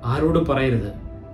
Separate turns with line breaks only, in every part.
ആരോടും പറയരുത്.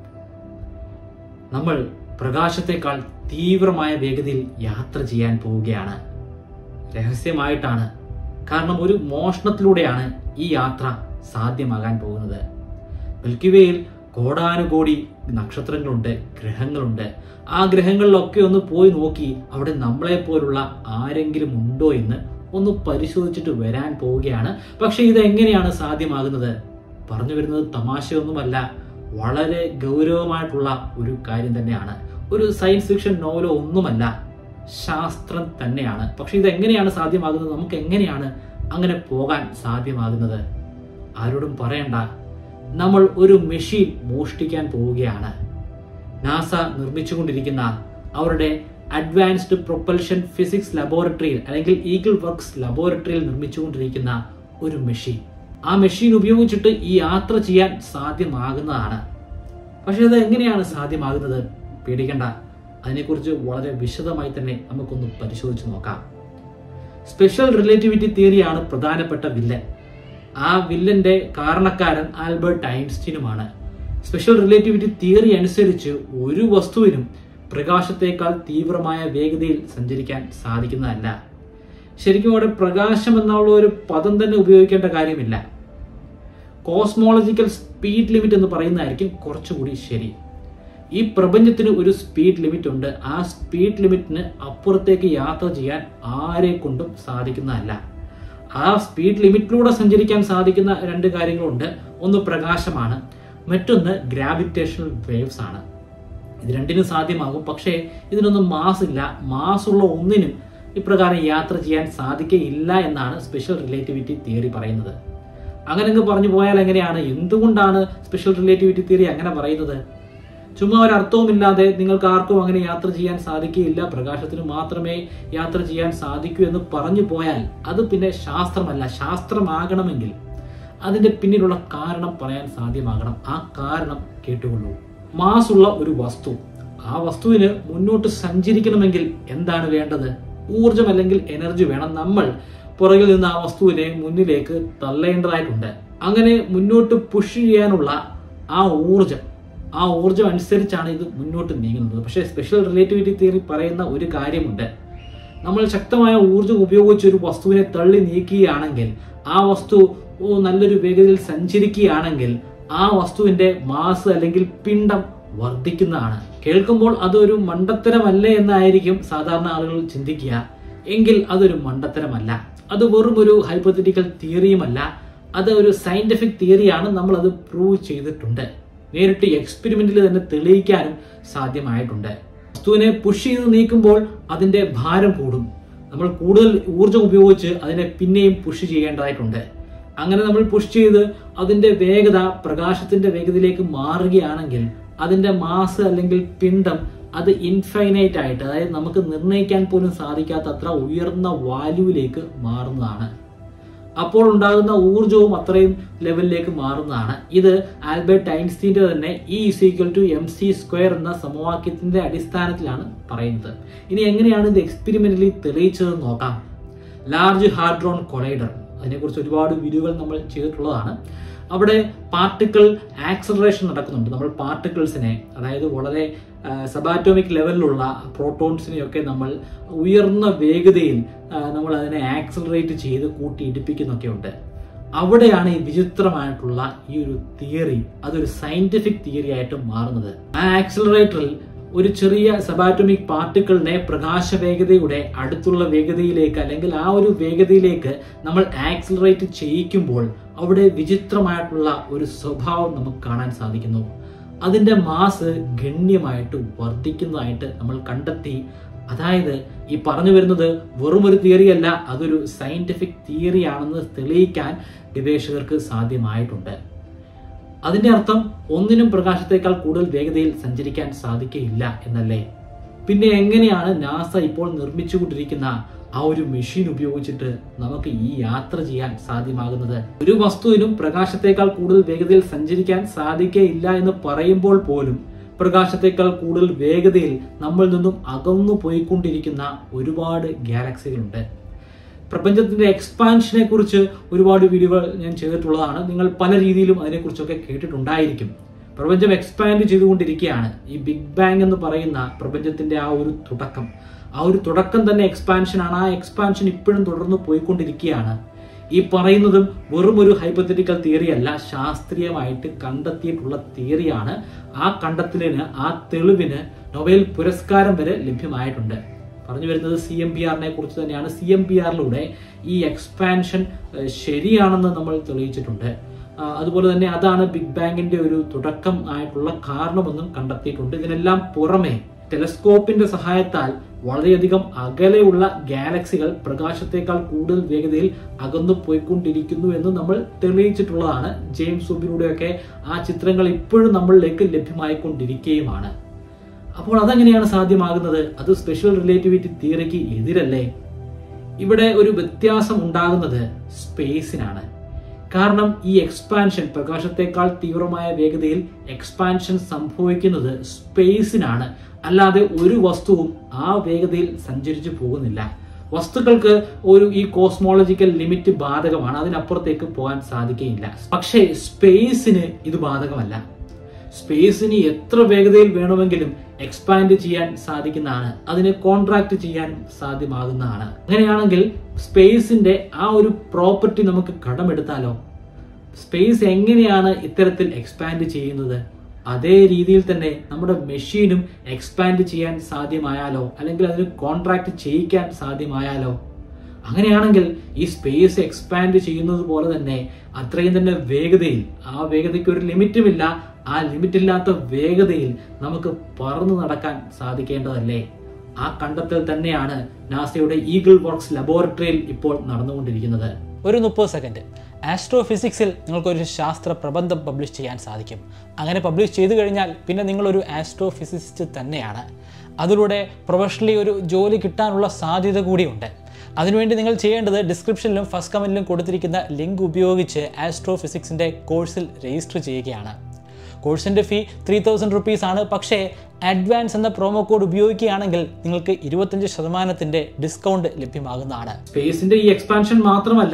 നമ്മൾ പ്രകാശത്തെക്കാൾ തീവ്രമായ വേഗതയിൽ യാത്ര ചെയ്യാൻ പോവുകയാണ്. രഹസ്യമായിട്ടാണ്. കാരണം ഒരു മോഷണത്തിലൂടെയാണ് ഈ യാത്ര സാധ്യമാകാൻ പോകുന്നത്. മിൽക്കി വേയിൽ കോടാനുകോടി നക്ഷത്രങ്ങളുണ്ട്, ഗ്രഹങ്ങളുണ്ട്. ആ ഗ്രഹങ്ങളിലൊക്കെ ഒന്ന് പോയി നോക്കി അവിടെ നമ്മളെ പോലുള്ള ആരെങ്കിലും ഉണ്ടോ എന്ന് ഒന്ന് പരിശോധിച്ചിട്ട് വരാൻ പോവുകയാണ്. പക്ഷെ ഇത് എങ്ങനെയാണ് സാധ്യമാകുന്നത്? പറഞ്ഞു വരുന്നത് തമാശയൊന്നുമല്ല, വളരെ ഗൗരവമായിട്ടുള്ള ഒരു കാര്യം തന്നെയാണ്. ഒരു സയൻസ് ഫിക്ഷൻ നോവലോ ഒന്നുമല്ല, ശാസ്ത്രം തന്നെയാണ്. പക്ഷെ ഇത് എങ്ങനെയാണ് സാധ്യമാകുന്നത്? നമുക്ക് എങ്ങനെയാണ് അങ്ങനെ പോകാൻ സാധ്യമാകുന്നത്? ആരോടും പറയണ്ട, നമ്മൾ ഒരു മെഷീൻ മോഷ്ടിക്കാൻ പോവുകയാണ്. നാസ നിർമ്മിച്ചുകൊണ്ടിരിക്കുന്ന അവരുടെ അഡ്വാൻസ്ഡ് പ്രൊപ്പൽഷൻ ഫിസിക്സ് ലബോറട്ടറിയിൽ അല്ലെങ്കിൽ ഈഗിൾ വർക്ക്സ് ലബോറട്ടറിയിൽ നിർമ്മിച്ചുകൊണ്ടിരിക്കുന്ന ഒരു മെഷീൻ. ആ മെഷീൻ ഉപയോഗിച്ചിട്ട് ഈ യാത്ര ചെയ്യാൻ സാധ്യമാകുന്നതാണ്. പക്ഷെ അത് എങ്ങനെയാണ് സാധ്യമാകുന്നത്? പേടിക്കണ്ട, അതിനെക്കുറിച്ച് വളരെ വിശദമായി തന്നെ നമുക്കൊന്ന് പരിശോധിച്ച് നോക്കാം. സ്പെഷ്യൽ റിലേറ്റിവിറ്റി തിയറിയാണ് പ്രധാനപ്പെട്ട വില്ലൻ. ആ വില്ലന്റെ കാരണക്കാരൻ ആൽബർട്ട് ഐൻസ്റ്റീനുമാണ്. സ്പെഷ്യൽ റിലേറ്റിവിറ്റി തിയറി അനുസരിച്ച് ഒരു വസ്തുവിനും പ്രകാശത്തേക്കാൾ തീവ്രമായ വേഗതയിൽ സഞ്ചരിക്കാൻ സാധിക്കുന്നതല്ല. ശരിക്കും അവിടെ പ്രകാശം എന്നുള്ള ഒരു പദം തന്നെ ഉപയോഗിക്കേണ്ട കാര്യമില്ല. കോസ്മോളജിക്കൽ സ്പീഡ് ലിമിറ്റ് എന്ന് പറയുന്നതായിരിക്കും കുറച്ചുകൂടി ശരി. ഈ പ്രപഞ്ചത്തിന് ഒരു സ്പീഡ് ലിമിറ്റ് ഉണ്ട്. ആ സ്പീഡ് ലിമിറ്റിന് അപ്പുറത്തേക്ക് യാത്ര ചെയ്യാൻ ആരെ കൊണ്ടും സാധിക്കുന്നതല്ല. ആ സ്പീഡ് ലിമിറ്റിലൂടെ സഞ്ചരിക്കാൻ സാധിക്കുന്ന രണ്ട് കാര്യങ്ങളുണ്ട്. ഒന്ന് പ്രകാശമാണ്, മറ്റൊന്ന് ഗ്രാവിറ്റേഷണൽ വേവ്സ് ആണ്. ഇത് രണ്ടിനും സാധ്യമാകും. പക്ഷേ ഇതിനൊന്നും മാസ് ഇല്ല. മാസുള്ള ഒന്നിനും ഇപ്രകാരം യാത്ര ചെയ്യാൻ സാധിക്കുകയില്ല എന്നാണ് സ്പെഷ്യൽ റിലേറ്റിവിറ്റി തിയറി പറയുന്നത്. അങ്ങനെ പറഞ്ഞു പോയാൽ എങ്ങനെയാണ്? എന്തുകൊണ്ടാണ് സ്പെഷ്യൽ റിലേറ്റിവിറ്റി തിയറി അങ്ങനെ പറയുന്നത്? ചുമ്മാ ഒരർത്ഥവുമില്ലാതെ നിങ്ങൾക്ക് ആർക്കും അങ്ങനെ യാത്ര ചെയ്യാൻ സാധിക്കുകയില്ല, പ്രകാശത്തിന് മാത്രമേ യാത്ര ചെയ്യാൻ സാധിക്കൂ എന്ന് പറഞ്ഞു പോയാൽ അത് പിന്നെ ശാസ്ത്രമല്ല. ശാസ്ത്രമാകണമെങ്കിൽ അതിന്റെ പിന്നിലുള്ള കാരണം പറയാൻ സാധ്യമാകണം. ആ കാരണം കേട്ടുകൊള്ളൂ. മാസ് ഉള്ള ഒരു വസ്തു, ആ വസ്തുവിന് മുന്നോട്ട് സഞ്ചരിക്കണമെങ്കിൽ എന്താണ് വേണ്ടത്? ഊർജം അല്ലെങ്കിൽ എനർജി വേണം. നമ്മൾ പുറകിൽ നിന്ന് ആ വസ്തുവിനെ മുന്നിലേക്ക് തള്ളേണ്ടതായിട്ടുണ്ട്. അങ്ങനെ മുന്നോട്ട് പുഷ് ചെയ്യാനുള്ള ആ ഊർജം അനുസരിച്ചാണ് ഇത് മുന്നോട്ട് നീങ്ങുന്നത്. പക്ഷേ സ്പെഷ്യൽ റിലേറ്റിവിറ്റി തിയറി പറയുന്ന ഒരു കാര്യമുണ്ട്. നമ്മൾ ശക്തമായ ഊർജം ഉപയോഗിച്ച് ഒരു വസ്തുവിനെ തള്ളി നീക്കുകയാണെങ്കിൽ, ആ വസ്തു നല്ലൊരു വേഗതയിൽ സഞ്ചരിക്കുകയാണെങ്കിൽ ആ വസ്തുവിന്റെ മാസ് അല്ലെങ്കിൽ പിണ്ഡം വർദ്ധിക്കുന്നതാണ്. കേൾക്കുമ്പോൾ അതൊരു മണ്ടത്തരമല്ലേ എന്നായിരിക്കും സാധാരണ ആളുകൾ ചിന്തിക്കുക. എങ്കിൽ അതൊരു മണ്ടത്തരമല്ല. അത് വെറും ഒരു ഹൈപ്പോത്തറ്റിക്കൽ തിയറിയുമല്ല, അത് ഒരു സയന്റിഫിക് തിയറിയാണ്. നമ്മൾ അത് പ്രൂവ് ചെയ്തിട്ടുണ്ട്. നേരിട്ട് എക്സ്പെരിമെന്റിൽ തന്നെ തെളിയിക്കാനും സാധ്യമായിട്ടുണ്ട്. വസ്തുവിനെ പുഷ് ചെയ്ത് നീക്കുമ്പോൾ അതിന്റെ ഭാരം കൂടും. നമ്മൾ കൂടുതൽ ഊർജം ഉപയോഗിച്ച് അതിനെ പിന്നെയും പുഷ് ചെയ്യേണ്ടതായിട്ടുണ്ട്. അങ്ങനെ നമ്മൾ പുഷ് ചെയ്ത് അതിന്റെ വേഗത പ്രകാശത്തിന്റെ വേഗതയിലേക്ക് മാറുകയാണെങ്കിൽ അതിന്റെ മാസ് അല്ലെങ്കിൽ പിണ്ഡം അത് ഇൻഫൈനൈറ്റ് ആയിട്ട്, അതായത് നമുക്ക് നിർണ്ണയിക്കാൻ പോലും സാധിക്കാത്ത അത്ര ഉയർന്ന വാല്യൂവിലേക്ക് മാറുന്നതാണ്. അപ്പോൾ ഉണ്ടാകുന്ന ഊർജവും അത്രയും ലെവലിലേക്ക് മാറുന്നതാണ്. ഇത് ആൽബർട്ട് ഐൻസ്റ്റീന്റെ തന്നെ E=mc² എന്ന സമവാക്യത്തിന്റെ അടിസ്ഥാനത്തിലാണ് പറയുന്നത്. ഇനി എങ്ങനെയാണ് ഇത് എക്സ്പെരിമെന്റലി തെളിയിച്ചതെന്ന് നോക്കാം. ലാർജ് ഹാഡ്രോൺ കൊളൈഡർ, അതിനെക്കുറിച്ച് ഒരുപാട് വീഡിയോകൾ നമ്മൾ ചെയ്തിട്ടുള്ളതാണ്. അവിടെ പാർട്ടിക്കിൾ ആക്സലറേഷൻ നടക്കുന്നുണ്ട്. നമ്മൾ പാർട്ടിക്കിൾസിനെ, അതായത് വളരെ സബാറ്റോമിക് ലെവലിലുള്ള പ്രോട്ടോൺസിനെയൊക്കെ നമ്മൾ ഉയർന്ന വേഗതയിൽ നമ്മൾ അതിനെ ആക്സലറേറ്റ് ചെയ്ത് കൂട്ടിയിടിപ്പിക്കുന്നൊക്കെ ഉണ്ട്. അവിടെയാണ് ഈ വിചിത്രമായിട്ടുള്ള ഈ ഒരു തിയറി അതൊരു സയന്റിഫിക് തിയറി ആയിട്ട് മാറുന്നത്. ആ ആക്സലറേറ്ററിൽ ഒരു ചെറിയ സബാറ്റോമിക് പാർട്ടിക്കിളിനെ പ്രകാശ വേഗതയുടെ അടുത്തുള്ള വേഗതയിലേക്ക് അല്ലെങ്കിൽ ആ ഒരു വേഗതയിലേക്ക് നമ്മൾ ആക്സിലറേറ്റ് ചെയ്യിക്കുമ്പോൾ അവിടെ വിചിത്രമായിട്ടുള്ള ഒരു സ്വഭാവം നമുക്ക് കാണാൻ സാധിക്കുന്നു. അതിന്റെ മാസ് ഗണ്യമായിട്ട് വർദ്ധിക്കുന്നതായിട്ട് നമ്മൾ കണ്ടെത്തി. അതായത് ഈ പറഞ്ഞു വരുന്നത് വെറും ഒരു തിയറിയല്ല, അതൊരു സയന്റിഫിക് തിയറി ആണെന്ന് തെളിയിക്കാൻ ഗവേഷകർക്ക് സാധ്യമായിട്ടുണ്ട്. അതിന്റെ അർത്ഥം ഒന്നിനും പ്രകാശത്തേക്കാൾ കൂടുതൽ വേഗതയിൽ സഞ്ചരിക്കാൻ സാധിക്കുകയില്ല എന്നല്ലേ? പിന്നെ എങ്ങനെയാണ് നാസ ഇപ്പോൾ നിർമ്മിച്ചുകൊണ്ടിരിക്കുന്ന ആ ഒരു മെഷീൻ ഉപയോഗിച്ചിട്ട് നമുക്ക് ഈ യാത്ര ചെയ്യാൻ സാധ്യമാകുന്നത്? ഒരു വസ്തുവിനും പ്രകാശത്തേക്കാൾ കൂടുതൽ വേഗതയിൽ സഞ്ചരിക്കാൻ സാധിക്കുകയില്ല എന്ന് പറയുമ്പോൾ പോലും പ്രകാശത്തേക്കാൾ കൂടുതൽ വേഗതയിൽ നമ്മളിൽ നിന്നും അകന്നു പോയിക്കൊണ്ടിരിക്കുന്ന ഒരുപാട് ഗാലക്സികളുണ്ട്. പ്രപഞ്ചത്തിന്റെ എക്സ്പാൻഷനെ കുറിച്ച് ഒരുപാട് വീഡിയോകൾ ഞാൻ ചെയ്തിട്ടുള്ളതാണ്. നിങ്ങൾ പല രീതിയിലും അതിനെക്കുറിച്ചൊക്കെ കേട്ടിട്ടുണ്ടായിരിക്കും. പ്രപഞ്ചം എക്സ്പാൻഡ് ചെയ്തുകൊണ്ടിരിക്കുകയാണ്. ഈ ബിഗ് ബാങ് എന്ന് പറയുന്ന പ്രപഞ്ചത്തിന്റെ ആ ഒരു തുടക്കം തന്നെ എക്സ്പാൻഷൻ ആണ്. ആ എക്സ്പാൻഷൻ ഇപ്പോഴും തുടർന്ന് പോയിക്കൊണ്ടിരിക്കുകയാണ്. ഈ പറയുന്നതും വെറും ഒരു ഹൈപ്പോത്തറ്റിക്കൽ തിയറി അല്ല, ശാസ്ത്രീയമായിട്ട് കണ്ടെത്തിയിട്ടുള്ള തിയറിയാണ്. ആ കണ്ടെത്തലിന്, ആ തെളിവിന് നൊബേൽ പുരസ്കാരം വരെ ലഭ്യമായിട്ടുണ്ട്. പറഞ്ഞു വരുന്നത് CMBRനെ കുറിച്ച് തന്നെയാണ്. CMBRലൂടെ ഈ എക്സ്പാൻഷൻ ശരിയാണെന്ന് നമ്മൾ തെളിയിച്ചിട്ടുണ്ട്. അതുപോലെ തന്നെ അതാണ് ബിഗ് ബാങ്ങിന്റെ ഒരു തുടക്കം ആയിട്ടുള്ള കാരണമെന്നും കണ്ടെത്തിയിട്ടുണ്ട്. ഇതിനെല്ലാം പുറമെ ടെലസ്കോപ്പിന്റെ സഹായത്താൽ വളരെയധികം അകലെയുള്ള ഗാലക്സികൾ പ്രകാശത്തേക്കാൾ കൂടുതൽ വേഗതയിൽ അകന്നു പോയിക്കൊണ്ടിരിക്കുന്നു എന്ന് നമ്മൾ തെളിയിച്ചിട്ടുള്ളതാണ്. ജെയിംസ് വെബിലൂടെയൊക്കെ ആ ചിത്രങ്ങൾ ഇപ്പോഴും നമ്മളിലേക്ക് ലഭ്യമായിക്കൊണ്ടിരിക്കുകയുമാണ്. അപ്പോൾ അതെങ്ങനെയാണ് സാധ്യമാകുന്നത്? അത് സ്പെഷ്യൽ റിലേറ്റിവിറ്റി തിയറിക്ക് എതിരല്ലേ? ഇവിടെ ഒരു വ്യത്യാസം ഉണ്ടാകുന്നത് സ്പേസിനാണ്. കാരണം ഈ എക്സ്പാൻഷൻ, പ്രകാശത്തേക്കാൾ തീവ്രമായ വേഗതയിൽ എക്സ്പാൻഷൻ സംഭവിക്കുന്നത് സ്പേസിനാണ്, അല്ലാതെ ഒരു വസ്തുവും ആ വേഗതയിൽ സഞ്ചരിച്ചു പോകുന്നില്ല. വസ്തുക്കൾക്ക് ഈ കോസ്മോളജിക്കൽ ലിമിറ്റ് ബാധകമാണ്, അതിനപ്പുറത്തേക്ക് പോകാൻ സാധിക്കുകയില്ല. പക്ഷേ സ്പേസിന് ഇത് ബാധകമല്ല. സ്പേസിന് എത്ര വേഗതയിൽ വേണമെങ്കിലും എക്സ്പാൻഡ് ചെയ്യാൻ സാധിക്കുന്നതാണ്, അതിനെ കോൺട്രാക്ട് ചെയ്യാൻ സാധ്യമാകുന്നതാണ്. അങ്ങനെയാണെങ്കിൽ സ്പേസിന്റെ ആ ഒരു പ്രോപ്പർട്ടി നമുക്ക് കടമെടുത്താലോ? സ്പേസ് എങ്ങനെയാണ് ഇത്തരത്തിൽ എക്സ്പാൻഡ് ചെയ്യുന്നത്? അതേ രീതിയിൽ തന്നെ നമ്മുടെ മെഷീനും എക്സ്പാൻഡ് ചെയ്യാൻ സാധ്യമായാലോ, അല്ലെങ്കിൽ അതിന് കോൺട്രാക്ട് ചെയ്യിക്കാൻ സാധ്യമായാലോ? അങ്ങനെയാണെങ്കിൽ ഈ സ്പേസ് എക്സ്പാൻഡ് ചെയ്യുന്നത് പോലെ തന്നെ അത്രയും തന്നെ വേഗതയിൽ, ആ വേഗതയ്ക്ക് ഒരു ലിമിറ്റുമില്ല, ആ ലിമിറ്റില്ലാത്ത വേഗതയിൽ നമുക്ക് പറന്നു നടക്കാൻ സാധിക്കേണ്ടതല്ലേ? ആ കണ്ടെത്തൽ തന്നെയാണ് നാസയുടെ ഈഗിൾ വർക്ക്സ് ലബോറട്ടറിയിൽ ഇപ്പോൾ നടന്നുകൊണ്ടിരിക്കുന്നത്.
ഒരു 30 സെക്കൻഡ്. ആസ്ട്രോഫിസിക്സിൽ നിങ്ങൾക്കൊരു ശാസ്ത്ര പ്രബന്ധം പബ്ലിഷ് ചെയ്യാൻ സാധിക്കും. അങ്ങനെ പബ്ലിഷ് ചെയ്തു കഴിഞ്ഞാൽ പിന്നെ നിങ്ങളൊരു ആസ്ട്രോഫിസിസ്റ്റ് തന്നെയാണ്. അതിലൂടെ പ്രൊഫഷണലി ഒരു ജോലി കിട്ടാനുള്ള സാധ്യത കൂടിയുണ്ട്. അതിനുവേണ്ടി നിങ്ങൾ ചെയ്യേണ്ടത് ഡിസ്ക്രിപ്ഷനിലും ഫസ്റ്റ് കമൻറ്റിലും കൊടുത്തിരിക്കുന്ന ലിങ്ക് ഉപയോഗിച്ച് ആസ്ട്രോഫിസിക്സിൻ്റെ കോഴ്സിൽ രജിസ്റ്റർ ചെയ്യുകയാണ്. കോഴ്സിൻ്റെ ഫീ 3000 rupees ആണ്. പക്ഷേ അഡ്വാൻസ് എന്ന പ്രോമോ കോഡ് ഉപയോഗിക്കുകയാണെങ്കിൽ നിങ്ങൾക്ക് 25% ഡിസ്കൗണ്ട് ലഭ്യമാകുന്നതാണ്.
സ്പേസിന്റെ ഈ എക്സ്പാൻഷൻ മാത്രമല്ല,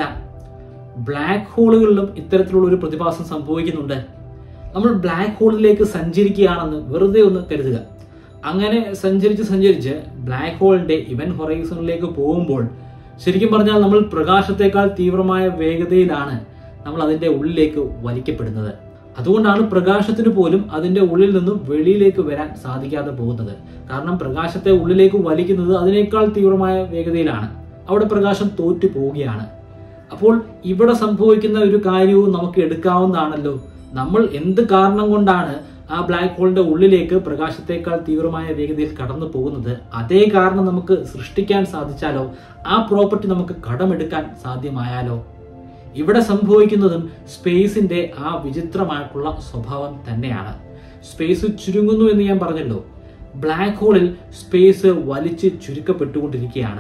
ബ്ലാക്ക് ഹോളുകളിലും ഇത്തരത്തിലുള്ള ഒരു പ്രതിഭാസം സംഭവിക്കുന്നുണ്ട്. നമ്മൾ ബ്ലാക്ക് ഹോളിലേക്ക് സഞ്ചരിക്കുകയാണെന്ന് വെറുതെ ഒന്ന് കരുതുക. അങ്ങനെ സഞ്ചരിച്ച് ബ്ലാക്ക് ഹോളിന്റെ ഇവന്റ് ഹൊറൈസണിലേക്ക് പോകുമ്പോൾ ശരിക്കും പറഞ്ഞാൽ നമ്മൾ പ്രകാശത്തേക്കാൾ തീവ്രമായ വേഗതയിലാണ് നമ്മൾ അതിന്റെ ഉള്ളിലേക്ക് വലിക്കപ്പെടുന്നത്. അതുകൊണ്ടാണ് പ്രകാശത്തിന് പോലും അതിന്റെ ഉള്ളിൽ നിന്നും വെളിയിലേക്ക് വരാൻ സാധിക്കാതെ പോകുന്നത്. കാരണം പ്രകാശത്തെ ഉള്ളിലേക്ക് വലിക്കുന്നത് അതിനേക്കാൾ തീവ്രമായ വേഗതയിലാണ്. അവിടെ പ്രകാശം തോറ്റു പോവുകയാണ്. അപ്പോൾ ഇവിടെ സംഭവിക്കുന്ന ഒരു കാര്യവും നമുക്ക് എടുക്കാവുന്നതാണല്ലോ. നമ്മൾ എന്ത് കാരണം കൊണ്ടാണ് ആ ബ്ലാക്ക് ഹോളിന്റെ ഉള്ളിലേക്ക് പ്രകാശത്തേക്കാൾ തീവ്രമായ വേഗതയിൽ കടന്നു പോകുന്നത്, അതേ കാരണം നമുക്ക് സൃഷ്ടിക്കാൻ സാധിച്ചാലോ, ആ പ്രോപ്പർട്ടി നമുക്ക് കടമെടുക്കാൻ സാധ്യമായാലോ? ഇവിടെ സംഭവിക്കുന്നതും സ്പേസിന്റെ ആ വിചിത്രമായിട്ടുള്ള സ്വഭാവം തന്നെയാണ്. സ്പേസ് ചുരുങ്ങുന്നു എന്ന് ഞാൻ പറഞ്ഞല്ലോ. ബ്ലാക്ക് ഹോളിൽ സ്പേസ് വലിച്ച് ചുരുക്കപ്പെട്ടുകൊണ്ടിരിക്കുകയാണ്.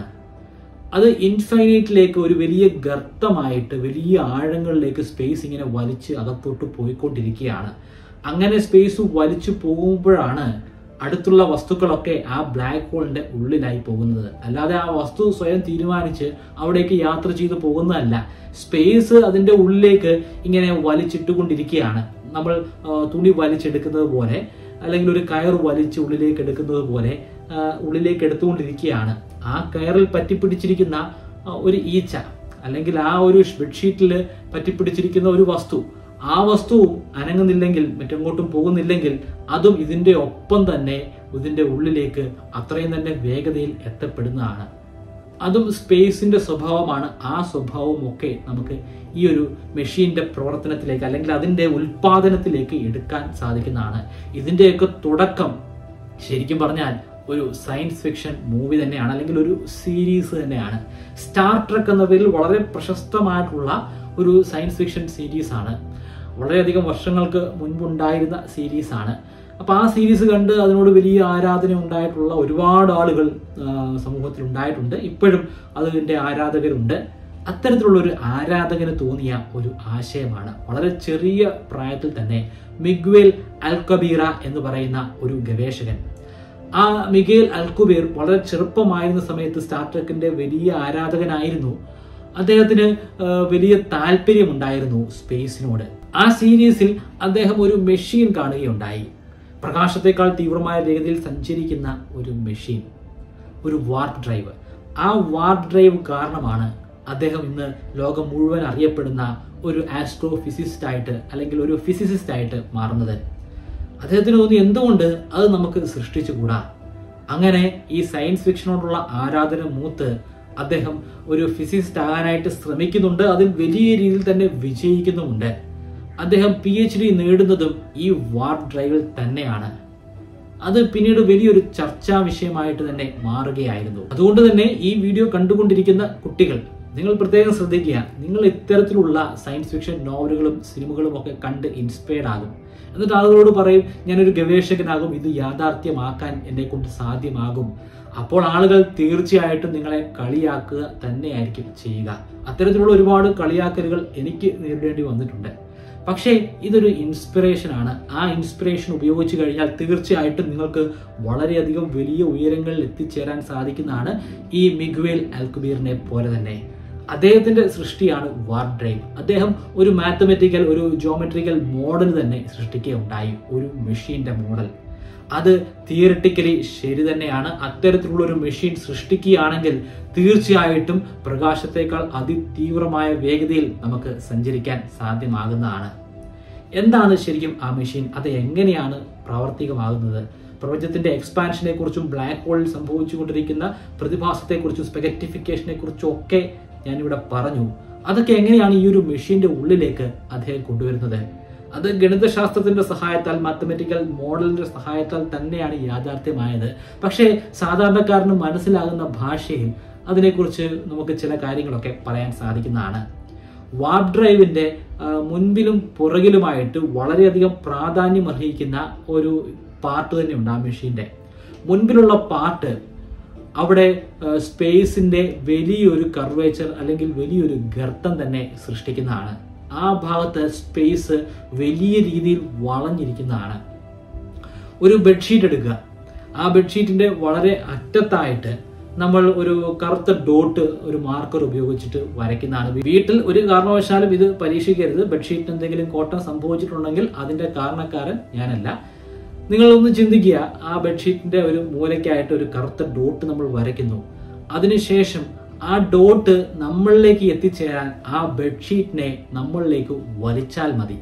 അത് ഇൻഫൈനൈറ്റിലേക്ക്, ഒരു വലിയ ഗർത്തമായിട്ട് വലിയ ആഴങ്ങളിലേക്ക് സ്പേസ് ഇങ്ങനെ വലിച്ച് അകത്തോട്ട് പോയിക്കൊണ്ടിരിക്കുകയാണ്. അങ്ങനെ സ്പേസ് വലിച്ചു പോകുമ്പോഴാണ് അടുത്തുള്ള വസ്തുക്കളൊക്കെ ആ ബ്ലാക്ക് ഹോളിന്റെ ഉള്ളിലായി പോകുന്നത്. അല്ലാതെ ആ വസ്തു സ്വയം തീരുമാനിച്ച് അവിടേക്ക് യാത്ര ചെയ്തു പോകുന്നതല്ല. സ്പേസ് അതിന്റെ ഉള്ളിലേക്ക് ഇങ്ങനെ വലിച്ചിട്ടുകൊണ്ടിരിക്കുകയാണ്. നമ്മൾ തുണി വലിച്ചെടുക്കുന്നത് പോലെ, അല്ലെങ്കിൽ ഒരു കയർ വലിച്ച് ഉള്ളിലേക്ക് എടുക്കുന്നത് പോലെ ഉള്ളിലേക്ക് എടുത്തുകൊണ്ടിരിക്കുകയാണ്. ആ കയറിൽ പറ്റിപ്പിടിച്ചിരിക്കുന്ന ഒരു ഈച്ച, അല്ലെങ്കിൽ ആ ഒരു ബെഡ്ഷീറ്റിൽ പറ്റിപ്പിടിച്ചിരിക്കുന്ന ഒരു വസ്തു, ആ വസ്തുവും അനങ്ങുന്നില്ലെങ്കിൽ, മറ്റെങ്ങോട്ടും പോകുന്നില്ലെങ്കിൽ, അതും ഇതിന്റെ ഒപ്പം തന്നെ ഇതിന്റെ ഉള്ളിലേക്ക് അത്രയും തന്നെ വേഗതയിൽ എത്തപ്പെടുന്നതാണ്. അതും സ്പേസിന്റെ സ്വഭാവമാണ്. ആ സ്വഭാവമൊക്കെ നമുക്ക് ഈ ഒരു മെഷീന്റെ പ്രവർത്തനത്തിലേക്ക്, അല്ലെങ്കിൽ അതിന്റെ ഉൽപാദനത്തിലേക്ക് എടുക്കാൻ സാധിക്കുന്നതാണ്. ഇതിന്റെയൊക്കെ തുടക്കം ശരിക്കും പറഞ്ഞാൽ ഒരു സയൻസ് ഫിക്ഷൻ മൂവി തന്നെയാണ്, അല്ലെങ്കിൽ ഒരു സീരീസ് തന്നെയാണ്. സ്റ്റാർ ട്രെക്ക് എന്ന പേരിൽ വളരെ പ്രശസ്തമായിട്ടുള്ള ഒരു സയൻസ് ഫിക്ഷൻ സീരീസ് ആണ്. വളരെയധികം വർഷങ്ങൾക്ക് മുൻപുണ്ടായിരുന്ന സീരീസാണ്. അപ്പോൾ ആ സീരീസ് കണ്ട് അതിനോട് വലിയ ആരാധന ഉണ്ടായിട്ടുള്ള ഒരുപാട് ആളുകൾ സമൂഹത്തിൽ ഉണ്ടായിട്ടുണ്ട്. ഇപ്പോഴും അതിൻ്റെ ആരാധകരുണ്ട്. അത്തരത്തിലുള്ള ഒരു ആരാധകന് തോന്നിയ ഒരു ആശയമാണ് വളരെ ചെറിയ പ്രായത്തിൽ തന്നെ മിഗ്വേൽ അൽക്കബീറ എന്ന് പറയുന്ന ഒരു ഗവേഷകൻ. ആ മിഗേൽ അൽകുബേർ വളരെ ചെറുപ്പമായിരുന്ന സമയത്ത് സ്റ്റാർ ട്രെക്കിന്റെ വലിയ ആരാധകനായിരുന്നു. അദ്ദേഹത്തിന് വലിയ താല്പര്യമുണ്ടായിരുന്നു സ്പേസിനോട്. ആ സീരീസിൽ അദ്ദേഹം ഒരു മെഷീൻ കാണുകയുണ്ടായി. പ്രകാശത്തെക്കാൾ തീവ്രമായ വേഗതയിൽ സഞ്ചരിക്കുന്ന ഒരു മെഷീൻ, ഒരു വാർപ്പ് ഡ്രൈവ്. ആ വാർപ്പ് ഡ്രൈവ് കാരണമാണ് അദ്ദേഹം ഇന്ന് ലോകം മുഴുവൻ അറിയപ്പെടുന്ന ഒരു ആസ്ട്രോഫിസിസ്റ്റ് ആയിട്ട് അല്ലെങ്കിൽ ഒരു ഫിസിസിസ്റ്റ് ആയിട്ട് മാറുന്നത്. അദ്ദേഹത്തിന് തോന്നി എന്തുകൊണ്ട് അത് നമുക്ക് സൃഷ്ടിച്ചുകൂടാ. അങ്ങനെ ഈ സയൻസ് ഫിക്ഷനോടുള്ള ആരാധന മൂത്ത് അദ്ദേഹം ഒരു ഫിസിസിസ്റ്റ് ആകാനായിട്ട് ശ്രമിക്കുന്നുണ്ട്. അതിൽ വലിയ രീതിയിൽ തന്നെ വിജയിക്കുന്നുമുണ്ട്. അദ്ദേഹം PhD നേടുന്നതും ഈ വാർപ്പ് ഡ്രൈവിൽ തന്നെയാണ്. അത് പിന്നീട് വലിയൊരു ചർച്ചാ വിഷയമായിട്ട് തന്നെ മാറുകയായിരുന്നു. അതുകൊണ്ട് തന്നെ ഈ വീഡിയോ കണ്ടുകൊണ്ടിരിക്കുന്ന കുട്ടികൾ, നിങ്ങൾ പ്രത്യേകം ശ്രദ്ധിക്കുക. നിങ്ങൾ ഇത്തരത്തിലുള്ള സയൻസ് ഫിക്ഷൻ നോവലുകളും സിനിമകളും ഒക്കെ കണ്ട് ഇൻസ്പയർഡ് ആകും. എന്നിട്ട് ആളുകളോട് പറയും, ഞാനൊരു ഗവേഷകനാകും, ഇത് യാഥാർത്ഥ്യമാക്കാൻ എന്നെ കൊണ്ട് സാധ്യമാകും. അപ്പോൾ ആളുകൾ തീർച്ചയായിട്ടും നിങ്ങളെ കളിയാക്കുക തന്നെയായിരിക്കും ചെയ്യുക. അത്തരത്തിലുള്ള ഒരുപാട് കളിയാക്കലുകൾ എനിക്ക് നേരിടേണ്ടി വന്നിട്ടുണ്ട്. പക്ഷേ ഇതൊരു ഇൻസ്പിറേഷൻ ആണ്. ആ ഇൻസ്പിറേഷൻ ഉപയോഗിച്ച് കഴിഞ്ഞാൽ തീർച്ചയായിട്ടും നിങ്ങൾക്ക് വളരെയധികം വലിയ ഉയരങ്ങളിൽ എത്തിച്ചേരാൻ സാധിക്കുന്നതാണ്. ഈ മിഗ്വേൽ അൽകുബീറിനെ പോലെ തന്നെ അദ്ദേഹത്തിന്റെ സൃഷ്ടിയാണ് വാർപ്പ് ഡ്രൈവ്. അദ്ദേഹം ഒരു മാത്തമെറ്റിക്കൽ, ഒരു ജോമെട്രിക്കൽ മോഡൽ തന്നെ സൃഷ്ടിക്കുകയുണ്ടായി, ഒരു മെഷീന്റെ മോഡൽ. അത് തിയറിറ്റിക്കലി ശരി തന്നെയാണ്. അത്തരത്തിലുള്ള ഒരു മെഷീൻ സൃഷ്ടിക്കുകയാണെങ്കിൽ തീർച്ചയായിട്ടും പ്രകാശത്തേക്കാൾ അതിതീവ്രമായ വേഗതയിൽ നമുക്ക് സഞ്ചരിക്കാൻ സാധ്യമാകുന്നതാണ്. എന്താണ് ശരിക്കും ആ മെഷീൻ? അത് എങ്ങനെയാണ് പ്രാവർത്തികമാകുന്നത്? പ്രപഞ്ചത്തിന്റെ എക്സ്പാൻഷനെ കുറിച്ചും ബ്ലാക്ക് ഹോളിൽ സംഭവിച്ചുകൊണ്ടിരിക്കുന്ന പ്രതിഭാസത്തെക്കുറിച്ചും സ്പെക്ടിഫിക്കേഷനെ കുറിച്ചും ഒക്കെ ഞാനിവിടെ പറഞ്ഞു. അതൊക്കെ എങ്ങനെയാണ് ഈ ഒരു മെഷീന്റെ ഉള്ളിലേക്ക് അദ്ദേഹം കൊണ്ടുവരുന്നത്? അത് ഗണിതശാസ്ത്രത്തിന്റെ സഹായത്താൽ, മാത്തമെറ്റിക്കൽ മോഡലിന്റെ സഹായത്താൽ തന്നെയാണ് യാഥാർത്ഥ്യമായത്. പക്ഷേ സാധാരണക്കാരന് മനസ്സിലാകുന്ന ഭാഷയിൽ അതിനെക്കുറിച്ച് നമുക്ക് ചില കാര്യങ്ങളൊക്കെ പറയാൻ സാധിക്കുന്നതാണ്. വാർപ്പ് ഡ്രൈവിന്റെ മുൻപിലും പുറകിലുമായിട്ട് വളരെയധികം പ്രാധാന്യം അർഹിക്കുന്ന ഒരു പാർട്ട് തന്നെയുണ്ട് ആ മെഷീന്റെ. മുൻപിലുള്ള പാർട്ട് അവിടെ സ്പേസിന്റെ വലിയൊരു കർവേച്ചർ അല്ലെങ്കിൽ വലിയൊരു ഗർത്തം തന്നെ സൃഷ്ടിക്കുന്നതാണ്. ആ ഭാഗത്ത് സ്പേസ് വലിയ രീതിയിൽ വളഞ്ഞിരിക്കുന്നതാണ്. ഒരു ബെഡ്ഷീറ്റ് എടുക്കുക. ആ ബെഡ്ഷീറ്റിന്റെ വളരെ അറ്റത്തായിട്ട് നമ്മൾ ഒരു കറുത്ത ഡോട്ട്, ഒരു മാർക്കർ ഉപയോഗിച്ചിട്ട് വരയ്ക്കുന്നതാണ്. വീട്ടിൽ ഒരു കാരണവശാലും ഇത് പരീക്ഷിക്കരുത്. ബെഡ്ഷീറ്റിന് എന്തെങ്കിലും കോട്ടം സംഭവിച്ചിട്ടുണ്ടെങ്കിൽ അതിന്റെ കാരണക്കാരൻ ഞാനല്ല. നിങ്ങളൊന്ന് ചിന്തിക്കുക. ആ ബെഡ്ഷീറ്റിന്റെ ഒരു മൂലയ്ക്കായിട്ട് ഒരു കറുത്ത ഡോട്ട് നമ്മൾ വരയ്ക്കുന്നു. അതിനുശേഷം ആ ഡോട്ട് നമ്മളിലേക്ക് എത്തിച്ചേരാൻ ആ ബെഡ്ഷീറ്റിനെ നമ്മളിലേക്ക് വലിച്ചാൽ മതി.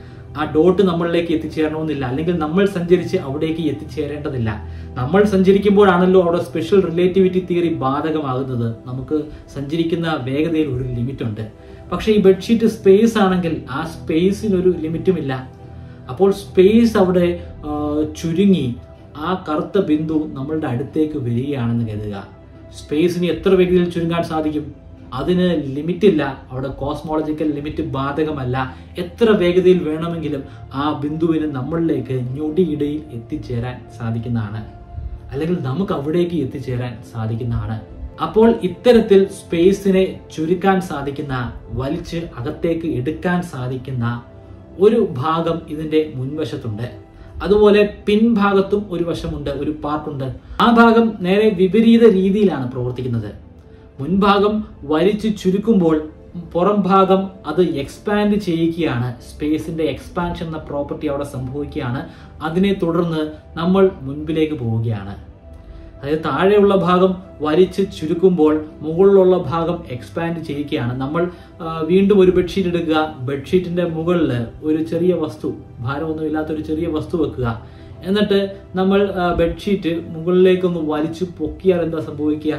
ആ ഡോട്ട് നമ്മളിലേക്ക് എത്തിച്ചേരണമെന്നില്ല, അല്ലെങ്കിൽ നമ്മൾ സഞ്ചരിച്ച് അവിടേക്ക് എത്തിച്ചേരേണ്ടതില്ല. നമ്മൾ സഞ്ചരിക്കുമ്പോഴാണല്ലോ അവിടെ സ്പെഷ്യൽ റിലേറ്റിവിറ്റി തിയറി ബാധകമാകുന്നത്. നമുക്ക് സഞ്ചരിക്കുന്ന വേഗതയിൽ ഒരു ലിമിറ്റ് ഉണ്ട്. പക്ഷെ ഈ ബെഡ്ഷീറ്റ് സ്പേസ് ആണെങ്കിൽ ആ സ്പേസിനൊരു ലിമിറ്റുമില്ല. അപ്പോൾ സ്പേസ് അവിടെ ചുരുങ്ങി ആ കറുത്ത ബിന്ദു നമ്മളുടെ അടുത്തേക്ക് വരികയാണെന്ന് കരുതുക. സ്പേസിന് എത്ര വേഗതയിൽ ചുരുങ്ങാൻ സാധിക്കും? അതിന് ലിമിറ്റില്ല. അവിടെ കോസ്മോളജിക്കൽ ലിമിറ്റ് ബാധകമല്ല. എത്ര വേഗതയിൽ വേണമെങ്കിലും ആ ബിന്ദുവിന് നമ്മളിലേക്ക് ഞൊടിയിടയിൽ എത്തിച്ചേരാൻ സാധിക്കുന്നതാണ്, അല്ലെങ്കിൽ നമുക്ക് അവിടേക്ക് എത്തിച്ചേരാൻ സാധിക്കുന്നതാണ്. അപ്പോൾ ഇത്തരത്തിൽ സ്പേസിനെ ചുരുക്കാൻ സാധിക്കുന്ന, വലിച്ച് അകത്തേക്ക് എടുക്കാൻ സാധിക്കുന്ന ഒരു ഭാഗം ഇതിന്റെ മുൻവശത്തുണ്ട്. അതുപോലെ പിൻഭാഗത്തും ഒരു വശമുണ്ട്, ഒരു പാർട്ടുണ്ട്. ആ ഭാഗം നേരെ വിപരീത രീതിയിലാണ് പ്രവർത്തിക്കുന്നത്. മുൻഭാഗം വലിച്ചു ചുരുക്കുമ്പോൾ പുറം ഭാഗം അത് എക്സ്പാൻഡ് ചെയ്യിക്കുകയാണ്. സ്പേസിന്റെ എക്സ്പാൻഷൻ എന്ന പ്രോപ്പർട്ടി അവിടെ സംഭവിക്കുകയാണ്. അതിനെ തുടർന്ന് നമ്മൾ മുൻപിലേക്ക് പോവുകയാണ്. അതായത് താഴെയുള്ള ഭാഗം വലിച്ച് ചുരുക്കുമ്പോൾ മുകളിലുള്ള ഭാഗം എക്സ്പാൻഡ് ചെയ്യിക്കുകയാണ്. നമ്മൾ വീണ്ടും ഒരു ബെഡ്ഷീറ്റ് എടുക്കുക. ബെഡ്ഷീറ്റിന്റെ മുകളിൽ ഒരു ചെറിയ വസ്തു, ഭാരമൊന്നുമില്ലാത്ത ഒരു ചെറിയ വസ്തു വെക്കുക. എന്നിട്ട് നമ്മൾ ബെഡ്ഷീറ്റ് മുകളിലേക്കൊന്ന് വലിച്ചു പൊക്കിയാൽ എന്താ സംഭവിക്കുക?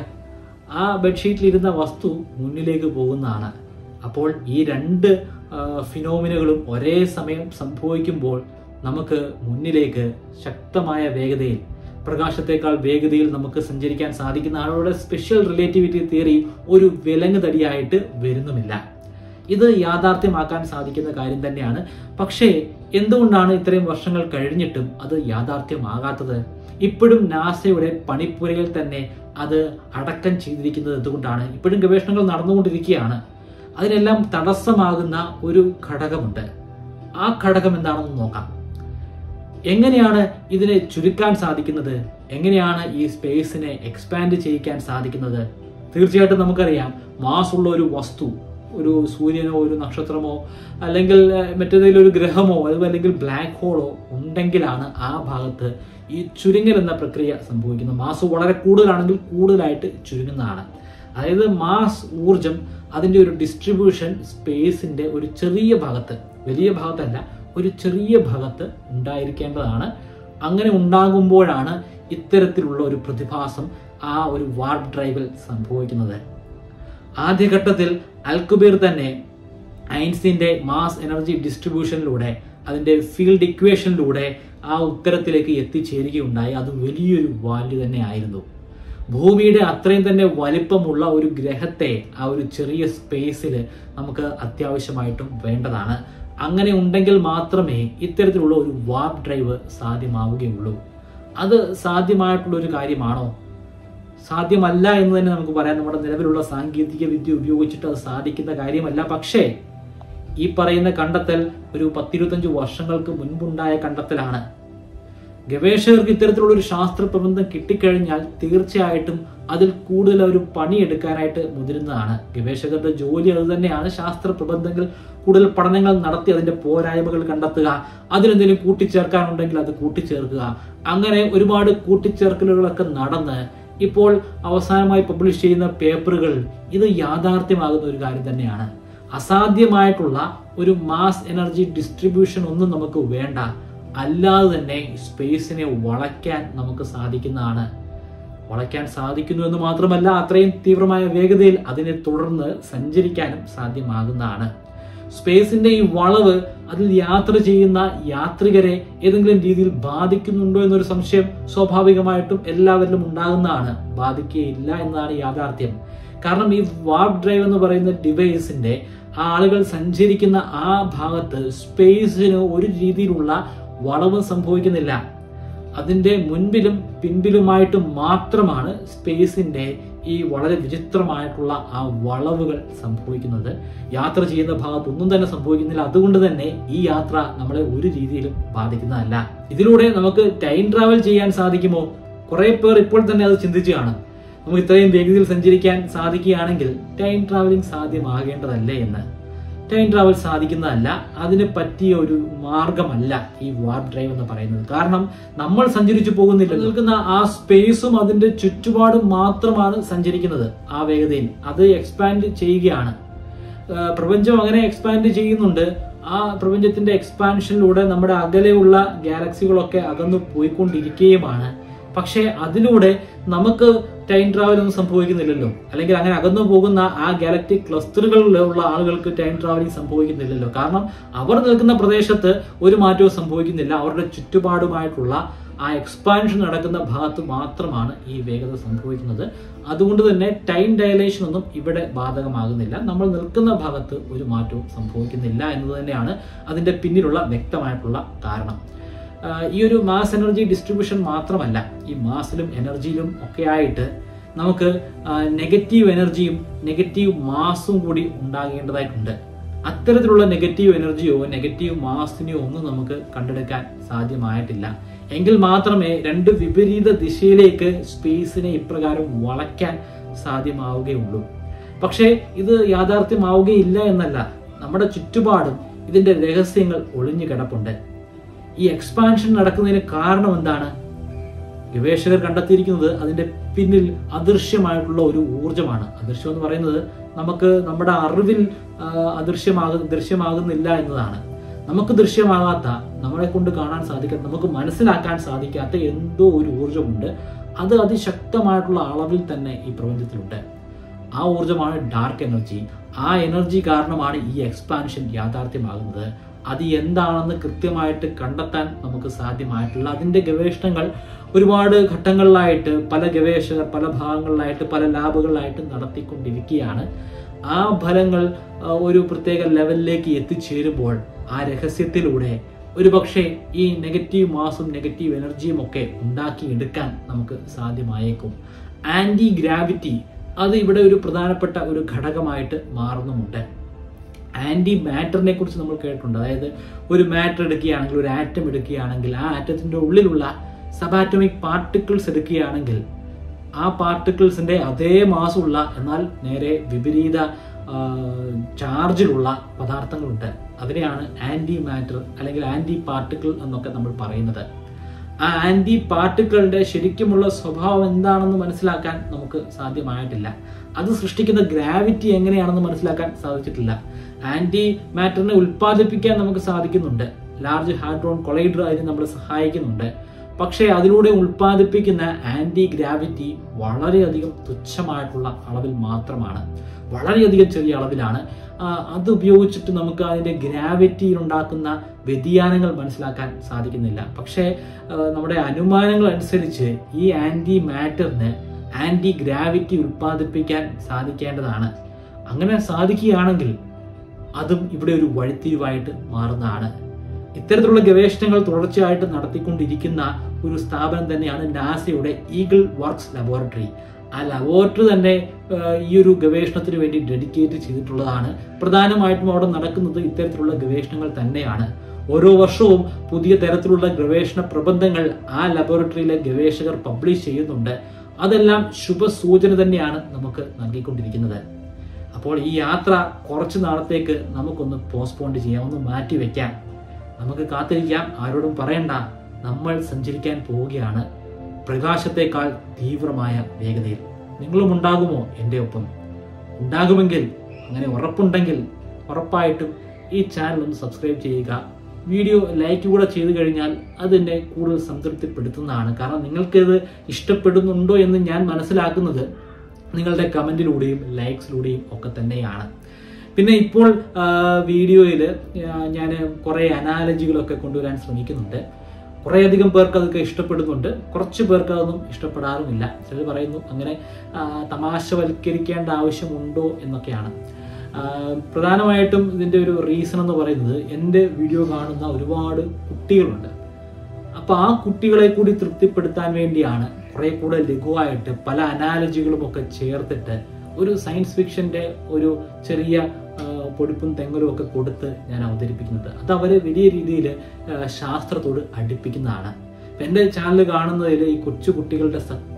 ആ ബെഡ്ഷീറ്റിൽ ഇരുന്ന വസ്തു മുന്നിലേക്ക് പോകുന്നതാണ്. അപ്പോൾ ഈ രണ്ട് ഫിനോമിനകളും ഒരേ സമയം സംഭവിക്കുമ്പോൾ നമുക്ക് മുന്നിലേക്ക് ശക്തമായ വേഗതയിൽ, പ്രകാശത്തെക്കാൾ വേഗതയിൽ നമുക്ക് സഞ്ചരിക്കാൻ സാധിക്കുന്ന ആളുകളുടെ സ്പെഷ്യൽ റിലേറ്റിവിറ്റി തിയറി ഒരു വിലങ്ങ് തടിയായിട്ട് വരുന്നുമില്ല. ഇത് യാഥാർത്ഥ്യമാക്കാൻ സാധിക്കുന്ന കാര്യം തന്നെയാണ്. പക്ഷേ എന്തുകൊണ്ടാണ് ഇത്രയും വർഷങ്ങൾ കഴിഞ്ഞിട്ടും അത് യാഥാർത്ഥ്യമാകാത്തത്? ഇപ്പോഴും നാസയുടെ പണിപ്പുരയിൽ തന്നെ അത് അടക്കം ചെയ്തിരിക്കുന്നത് എന്തുകൊണ്ടാണ്? ഇപ്പോഴും ഗവേഷണങ്ങൾ നടന്നുകൊണ്ടിരിക്കുകയാണ്. അതിനെല്ലാം തടസ്സമാകുന്ന ഒരു ഘടകമുണ്ട്. ആ ഘടകം എന്താണെന്ന് നോക്കാം. എങ്ങനെയാണ് ഇതിനെ ചുരുക്കാൻ സാധിക്കുന്നത്? എങ്ങനെയാണ് ഈ സ്പേസിനെ എക്സ്പാൻഡ് ചെയ്യിക്കാൻ സാധിക്കുന്നത്? തീർച്ചയായിട്ടും നമുക്കറിയാം, മാസ് ഉള്ള ഒരു വസ്തു ഒരു സൂര്യനോ ഒരു നക്ഷത്രമോ അല്ലെങ്കിൽ മറ്റേതെങ്കിലും ഒരു ഗ്രഹമോ അല്ലെങ്കിൽ ബ്ലാക്ക് ഹോളോ ഉണ്ടെങ്കിലാണ് ആ ഭാഗത്ത് ഈ ചുരുങ്ങൽ എന്ന പ്രക്രിയ സംഭവിക്കുന്നത്. മാസ് വളരെ കൂടുതലാണെങ്കിൽ കൂടുതലായിട്ട് ചുരുങ്ങുന്നതാണ്. അതായത് മാസ് ഊർജം അതിൻ്റെ ഒരു ഡിസ്ട്രിബ്യൂഷൻ സ്പേസിൻ്റെ ഒരു ചെറിയ ഭാഗത്ത്, വലിയ ഭാഗത്തല്ല, ഒരു ചെറിയ ഭാഗത്ത് ഉണ്ടായിരിക്കേണ്ടതാണ്. അങ്ങനെ ഉണ്ടാകുമ്പോഴാണ് ഇത്തരത്തിലുള്ള ഒരു പ്രതിഭാസം ആ ഒരു വാർപ്പ് ഡ്രൈവിൽ സംഭവിക്കുന്നത്. ആദ്യഘട്ടത്തിൽ അൽകുബേർ തന്നെ ഐൻസ്റ്റീൻ്റെ മാസ് എനർജി ഡിസ്ട്രിബ്യൂഷനിലൂടെ അതിൻ്റെ ഫീൽഡ് ഇക്വേഷനിലൂടെ ആ ഉത്തരത്തിലേക്ക് എത്തിച്ചേരുകയുണ്ടായി. അത് വലിയൊരു വാല്യൂ തന്നെ ആയിരുന്നു. ഭൂമിയുടെ അത്രയും തന്നെ വലിപ്പമുള്ള ഒരു ഗ്രഹത്തെ ആ ഒരു ചെറിയ സ്പേസിൽ നമുക്ക് അത്യാവശ്യമായിട്ടും വേണ്ടതാണ്. അങ്ങനെ ഉണ്ടെങ്കിൽ മാത്രമേ ഇത്തരത്തിലുള്ള ഒരു വാർപ്പ് ഡ്രൈവ് സാധ്യമാവുകയുള്ളൂ. അത് സാധ്യമായിട്ടുള്ള ഒരു കാര്യമാണോ? സാധ്യമല്ല എന്ന് തന്നെ നമുക്ക് പറയാം. നമ്മുടെ നിലവിലുള്ള സാങ്കേതിക വിദ്യ ഉപയോഗിച്ചിട്ട് അത് സാധിക്കുന്ന കാര്യമല്ല. പക്ഷേ ഈ പറയുന്ന കണ്ടെത്തൽ ഒരു 10-25 വർഷങ്ങൾക്ക് മുൻപുണ്ടായ കണ്ടെത്തലാണ്. ഗവേഷകർക്ക് ഇത്തരത്തിലുള്ള ഒരു ശാസ്ത്ര പ്രബന്ധം കിട്ടിക്കഴിഞ്ഞാൽ തീർച്ചയായിട്ടും അതിൽ കൂടുതൽ ഒരു പണിയെടുക്കാനായിട്ട് മുതിരുന്നതാണ്. ഗവേഷകരുടെ ജോലി അത് തന്നെയാണ്. ശാസ്ത്ര പ്രബന്ധങ്ങൾ കൂടുതൽ പഠനങ്ങൾ നടത്തി അതിന്റെ പോരായ്മകൾ കണ്ടെത്തുക, അതിനെന്തെങ്കിലും കൂട്ടിച്ചേർക്കാനുണ്ടെങ്കിൽ അത് കൂട്ടിച്ചേർക്കുക. അങ്ങനെ ഒരുപാട് കൂട്ടിച്ചേർക്കലുകളൊക്കെ നടന്ന് ഇപ്പോൾ അവസാനമായി പബ്ലിഷ് ചെയ്യുന്ന പേപ്പറുകൾ ഇത് യാഥാർത്ഥ്യമാകുന്ന ഒരു കാര്യം തന്നെയാണ്. അസാധ്യമായിട്ടുള്ള ഒരു മാസ് എനർജി ഡിസ്ട്രിബ്യൂഷൻ ഒന്നും നമുക്ക് വേണ്ട. അല്ലാതെ തന്നെ സ്പേസിനെ വളയ്ക്കാൻ നമുക്ക് സാധിക്കുന്നതാണ്. വളയ്ക്കാൻ സാധിക്കുന്നു എന്ന് മാത്രമല്ല, അത്രയും തീവ്രമായ വേഗതയിൽ അതിനെ തുടർന്ന് സഞ്ചരിക്കാനും സാധ്യമാകുന്നതാണ്. സ്പേസിന്റെ ഈ വളവ് അതിൽ യാത്ര ചെയ്യുന്ന യാത്രികരെ ഏതെങ്കിലും രീതിയിൽ ബാധിക്കുന്നുണ്ടോ എന്നൊരു സംശയം സ്വാഭാവികമായിട്ടും എല്ലാവരിലും ഉണ്ടാകുന്നതാണ്. ബാധിക്കുകയില്ല എന്നതാണ് യാഥാർത്ഥ്യം. കാരണം ഈ വാർപ്പ് ഡ്രൈവ് എന്ന് പറയുന്ന ഡിവൈസിന്റെ ആളുകൾ സഞ്ചരിക്കുന്ന ആ ഭാഗത്ത് സ്പേസിന് ഒരു രീതിയിലുള്ള വളവ് സംഭവിക്കുന്നില്ല. അതിന്റെ മുൻപിലും പിൻപിലുമായിട്ട് മാത്രമാണ് സ്പേസിന്റെ ഈ വളരെ വിചിത്രമായിട്ടുള്ള ആ വളവുകൾ സംഭവിക്കുന്നത്. യാത്ര ചെയ്യുന്ന ഭാഗത്ത് ഒന്നും തന്നെ സംഭവിക്കുന്നില്ല. അതുകൊണ്ട് തന്നെ ഈ യാത്ര നമ്മളെ ഒരു രീതിയിലും ബാധിക്കുന്നതല്ല. ഇതിലൂടെ നമുക്ക് ടൈം ട്രാവൽ ചെയ്യാൻ സാധിക്കുമോ? കുറെ പേർ ഇപ്പോൾ തന്നെ അത് ചിന്തിച്ചു കാണും. നമുക്ക് ഇത്രയും വേഗതയിൽ സഞ്ചരിക്കാൻ സാധിക്കുകയാണെങ്കിൽ ടൈം ട്രാവലിംഗ് സാധ്യമാകേണ്ടതല്ലേ എന്ന്. ടൈം ട്രാവൽ സാധിക്കുന്നതല്ല. അതിന് പറ്റിയ ഒരു മാർഗമല്ല ഈ വാർപ്പ് ഡ്രൈവ് എന്ന് പറയുന്നത്. കാരണം നമ്മൾ സഞ്ചരിച്ചു പോകുന്നില്ല. നിൽക്കുന്ന ആ സ്പേസും അതിന്റെ ചുറ്റുപാടും മാത്രമാണ് സഞ്ചരിക്കുന്നത് ആ വേഗതയിൽ. അത് എക്സ്പാൻഡ് ചെയ്യുകയാണ്. പ്രപഞ്ചം അങ്ങനെ എക്സ്പാൻഡ് ചെയ്യുന്നുണ്ട്. ആ പ്രപഞ്ചത്തിന്റെ എക്സ്പാൻഷനിലൂടെ നമ്മുടെ അകലെയുള്ള ഗാലക്സികളൊക്കെ അകന്നു പോയിക്കൊണ്ടിരിക്കുകയുമാണ്. പക്ഷേ അതിലൂടെ നമുക്ക് ടൈം ട്രാവൽ ഒന്നും സംഭവിക്കുന്നില്ലല്ലോ. അല്ലെങ്കിൽ അങ്ങനെ അകന്നു പോകുന്ന ആ ഗാലക്റ്റിക് ക്ലസ്റ്ററുകളിലുള്ള ആളുകൾക്ക് ടൈം ട്രാവലിംഗ് സംഭവിക്കുന്നില്ലല്ലോ. കാരണം അവർ നിൽക്കുന്ന പ്രദേശത്ത് ഒരു മാറ്റവും സംഭവിക്കുന്നില്ല. അവരുടെ ചുറ്റുപാടുമായിട്ടുള്ള ആ എക്സ്പാൻഷൻ നടക്കുന്ന ഭാഗത്ത് മാത്രമാണ് ഈ വേഗത സംഭവിക്കുന്നത്. അതുകൊണ്ട് തന്നെ ടൈം ഡയലേഷൻ ഒന്നും ഇവിടെ ബാധകമാകുന്നില്ല. നമ്മൾ നിൽക്കുന്ന ഭാഗത്ത് ഒരു മാറ്റവും സംഭവിക്കുന്നില്ല എന്നത് തന്നെയാണ് അതിന്റെ പിന്നിലുള്ള വ്യക്തമായിട്ടുള്ള കാരണം. ഈ ഒരു മാസ് എനർജി ഡിസ്ട്രിബ്യൂഷൻ മാത്രമല്ല, ഈ മാസിലും എനർജിയിലും ഒക്കെ ആയിട്ട് നമുക്ക് നെഗറ്റീവ് എനർജിയും നെഗറ്റീവ് മാസും കൂടി ഉണ്ടാകേണ്ടതായിട്ടുണ്ട്. അത്തരത്തിലുള്ള നെഗറ്റീവ് എനർജിയോ നെഗറ്റീവ് മാസിനെയോ ഒന്നും നമുക്ക് കണ്ടെടുക്കാൻ സാധ്യമായിട്ടില്ല. എങ്കിൽ മാത്രമേ രണ്ട് വിപരീത ദിശയിലേക്ക് സ്പേസിനെ ഇപ്രകാരം വളയ്ക്കാൻ സാധ്യമാവുകയുള്ളൂ. പക്ഷേ ഇത് യാഥാർത്ഥ്യമാവുകയില്ല എന്നല്ല, നമ്മുടെ ചുറ്റുപാടും ഇതിന്റെ രഹസ്യങ്ങൾ ഒളിഞ്ഞു കിടപ്പുണ്ട്. ഈ എക്സ്പാൻഷൻ നടക്കുന്നതിന് കാരണം എന്താണ്? ഗവേഷകർ കണ്ടെത്തിയിരിക്കുന്നത് അതിന്റെ പിന്നിൽ അദൃശ്യമായിട്ടുള്ള ഒരു ഊർജമാണ്. അദൃശ്യം എന്ന് പറയുന്നത് നമുക്ക് നമ്മുടെ അറിവിൽ ദൃശ്യമാകുന്നില്ല എന്നതാണ്. നമുക്ക് ദൃശ്യമാകാത്ത, നമ്മളെ കൊണ്ട് കാണാൻ സാധിക്കാത്ത, നമുക്ക് മനസ്സിലാക്കാൻ സാധിക്കാത്ത എന്തോ ഒരു ഊർജമുണ്ട്. അത് അതിശക്തമായിട്ടുള്ള അളവിൽ തന്നെ ഈ പ്രപഞ്ചത്തിലുണ്ട്. ആ ഊർജമാണ് ഡാർക്ക് എനർജി. ആ എനർജി കാരണമാണ് ഈ എക്സ്പാൻഷൻ യാഥാർത്ഥ്യമാകുന്നത്. അത് എന്താണെന്ന് കൃത്യമായിട്ട് കണ്ടെത്താൻ നമുക്ക് സാധ്യമായിട്ടുള്ള അതിന്റെ ഗവേഷണങ്ങൾ ഒരുപാട് ഘട്ടങ്ങളിലായിട്ട് പല ഗവേഷകർ പല ഭാഗങ്ങളിലായിട്ട് പല ലാബുകളിലായിട്ട് നടത്തിക്കൊണ്ടിരിക്കുകയാണ്. ആ ഫലങ്ങൾ ഒരു പ്രത്യേക ലെവലിലേക്ക് എത്തിച്ചേരുമ്പോൾ ആ രഹസ്യത്തിലൂടെ ഒരുപക്ഷെ ഈ നെഗറ്റീവ് മാസും നെഗറ്റീവ് എനർജിയും ഒക്കെ ഉണ്ടാക്കിയെടുക്കാൻ നമുക്ക് സാധ്യമായേക്കും. ആന്റി ഗ്രാവിറ്റി അത് ഇവിടെ ഒരു പ്രധാനപ്പെട്ട ഒരു ഘടകമായിട്ട് മാറുന്നുമുണ്ട്. ആന്റി മാറ്ററിനെ കുറിച്ച് നമ്മൾ കേട്ടിട്ടുണ്ട്. അതായത് ഒരു മാറ്റർ എടുക്കുകയാണെങ്കിൽ, ഒരു ആറ്റം എടുക്കുകയാണെങ്കിൽ, ആ ആറ്റത്തിന്റെ ഉള്ളിലുള്ള സബാറ്റോമിക് പാർട്ടിക്കിൾസ് എടുക്കുകയാണെങ്കിൽ ആ പാർട്ടിക്കിൾസിന്റെ അതേ മാസുള്ള എന്നാൽ നേരെ വിപരീത ചാർജിലുള്ള പദാർത്ഥങ്ങളുണ്ട്. അതിനെയാണ് ആൻറ്റി മാറ്റർ അല്ലെങ്കിൽ ആൻറ്റി പാർട്ടിക്കിൾ എന്നൊക്കെ നമ്മൾ പറയുന്നത്. ആ ആൻറ്റി പാർട്ടിക്കിളിൻ്റെ ശരിക്കുമുള്ള സ്വഭാവം എന്താണെന്ന് മനസ്സിലാക്കാൻ നമുക്ക് സാധ്യമായിട്ടില്ല. അത് സൃഷ്ടിക്കുന്ന ഗ്രാവിറ്റി എങ്ങനെയാണെന്ന് മനസ്സിലാക്കാൻ സാധിച്ചിട്ടില്ല. ആൻറ്റി മാറ്ററിനെ ഉൽപ്പാദിപ്പിക്കാൻ നമുക്ക് സാധിക്കുന്നുണ്ട്. ലാർജ് ഹാഡ്രോൺ കൊളൈഡർ അതിന് നമ്മളെ സഹായിക്കുന്നുണ്ട്. പക്ഷേ അതിലൂടെ ഉൽപ്പാദിപ്പിക്കുന്ന ആൻറ്റി ഗ്രാവിറ്റി വളരെയധികം തുച്ഛമായിട്ടുള്ള അളവിൽ മാത്രമാണ്, വളരെയധികം ചെറിയ അളവിലാണ്. അത് ഉപയോഗിച്ചിട്ട് നമുക്ക് അതിൻ്റെ ഗ്രാവിറ്റിയിൽ ഉണ്ടാക്കുന്ന വ്യതിയാനങ്ങൾ മനസ്സിലാക്കാൻ സാധിക്കുന്നില്ല. പക്ഷേ നമ്മുടെ അനുമാനങ്ങൾ അനുസരിച്ച് ഈ ആൻറ്റി മാറ്ററിന് ആൻറ്റി ഗ്രാവിറ്റി ഉൽപ്പാദിപ്പിക്കാൻ സാധിക്കേണ്ടതാണ്. അങ്ങനെ സാധിക്കുകയാണെങ്കിൽ അതും ഇവിടെ ഒരു വഴിത്തിരിവായിട്ട് മാറുന്നതാണ്. ഇത്തരത്തിലുള്ള ഗവേഷണങ്ങൾ തുടർച്ചയായിട്ട് നടത്തിക്കൊണ്ടിരിക്കുന്ന ഒരു സ്ഥാപനം തന്നെയാണ് നാസയുടെ ഈഗിൾ വർക്ക്സ് ലബോറട്ടറി. ആ ലബോറട്ടറി തന്നെ ഈ ഒരു ഗവേഷണത്തിന് വേണ്ടി ഡെഡിക്കേറ്റ് ചെയ്തിട്ടുള്ളതാണ്. പ്രധാനമായിട്ടും അവിടെ നടക്കുന്നത് ഇത്തരത്തിലുള്ള ഗവേഷണങ്ങൾ തന്നെയാണ്. ഓരോ വർഷവും പുതിയ തരത്തിലുള്ള ഗവേഷണ പ്രബന്ധങ്ങൾ ആ ലബോറട്ടറിയിലെ ഗവേഷകർ പബ്ലിഷ് ചെയ്യുന്നുണ്ട്. അതെല്ലാം ശുഭസൂചന തന്നെയാണ് നമുക്ക് നൽകിക്കൊണ്ടിരിക്കുന്നത്. അപ്പോൾ ഈ യാത്ര കുറച്ച് നാളത്തേക്ക് നമുക്കൊന്ന് പോസ്റ്റ്പോൺ ചെയ്യാം, ഒന്ന് മാറ്റി വെക്കാം. നമുക്ക് കാത്തിരിക്കാം. ആരോടും പറയണ്ട, നമ്മൾ സഞ്ചരിക്കാൻ പോവുകയാണ് പ്രകാശത്തെക്കാൾ തീവ്രമായ വേഗതയിൽ. നിങ്ങളും ഉണ്ടാകുമോ എൻ്റെ ഒപ്പം? ഉണ്ടാകുമെങ്കിൽ, അങ്ങനെ ഉറപ്പുണ്ടെങ്കിൽ ഉറപ്പായിട്ടും ഈ ചാനൽ ഒന്ന് സബ്സ്ക്രൈബ് ചെയ്യുക. വീഡിയോ ലൈക്ക് കൂടെ ചെയ്തു കഴിഞ്ഞാൽ അതെന്നെ കൂടുതൽ സംതൃപ്തിപ്പെടുത്തുന്നതാണ്. കാരണം നിങ്ങൾക്കിത് ഇഷ്ടപ്പെടുന്നുണ്ടോ എന്ന് ഞാൻ മനസ്സിലാക്കുന്നത് നിങ്ങളുടെ കമൻറ്റിലൂടെയും ലൈക്സിലൂടെയും ഒക്കെ തന്നെയാണ്. പിന്നെ ഇപ്പോൾ വീഡിയോയിൽ ഞാൻ കുറേ അനാലജികളൊക്കെ കൊണ്ടുവരാൻ ശ്രമിക്കുന്നുണ്ട്. കുറേയധികം പേർക്ക് അതൊക്കെ ഇഷ്ടപ്പെടുന്നുണ്ട്, കുറച്ച് പേർക്ക് അതൊന്നും ഇഷ്ടപ്പെടാറുമില്ല. ചിലർ പറയുന്നു അങ്ങനെ തമാശവൽക്കരിക്കേണ്ട ആവശ്യമുണ്ടോ എന്നൊക്കെയാണ്. പ്രധാനമായിട്ടും ഇതിൻ്റെ ഒരു റീസൺ എന്ന് പറയുന്നത്, എൻ്റെ വീഡിയോ കാണുന്ന ഒരുപാട് കുട്ടികളുണ്ട്. അപ്പോൾ ആ കുട്ടികളെ കൂടി തൃപ്തിപ്പെടുത്താൻ വേണ്ടിയാണ് കുറേ കൂടെ ലഘുവായിട്ട് പല അനാലജികളും ഒക്കെ ചേർത്തിട്ട് ഒരു സയൻസ് ഫിക്ഷൻ്റെ ഒരു ചെറിയ പൊടിപ്പും തെങ്ങലും ഒക്കെ കൊടുത്ത് ഞാൻ അവതരിപ്പിക്കുന്നത്. അത് അവരെ വലിയ രീതിയിൽ ശാസ്ത്രത്തോട് അടുപ്പിക്കുന്നതാണ്. എൻ്റെ ചാനൽ കാണുന്നതിൽ ഈ കൊച്ചു കുട്ടികളുടെ